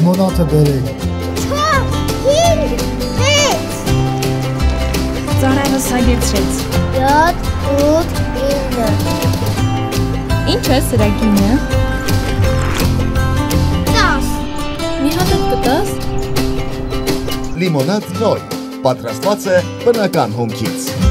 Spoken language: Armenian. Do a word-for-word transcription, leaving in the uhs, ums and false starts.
Limonată bere. Ծառայրս հագեցրեց։ յոթ, ութ, ինը։ Ինչ է սրագինը։ տաս։ Մի հատ էլ կտաս։ Լիմոնադ նոյ, պատրաստված է բնական հումքից։